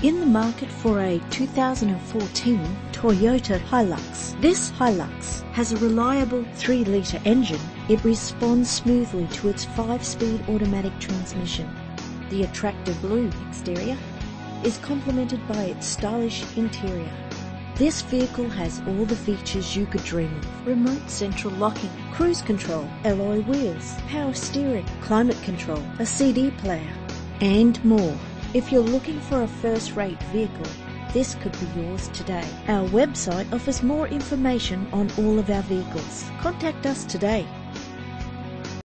In the market for a 2014 Toyota Hilux. This Hilux has a reliable 3-litre engine. It responds smoothly to its 5-speed automatic transmission. The attractive blue exterior is complemented by its stylish interior. This vehicle has all the features you could dream of: remote central locking, cruise control, alloy wheels, power steering, climate control, a CD player, and more. If you're looking for a first-rate vehicle, this could be yours today. Our website offers more information on all of our vehicles. Contact us today.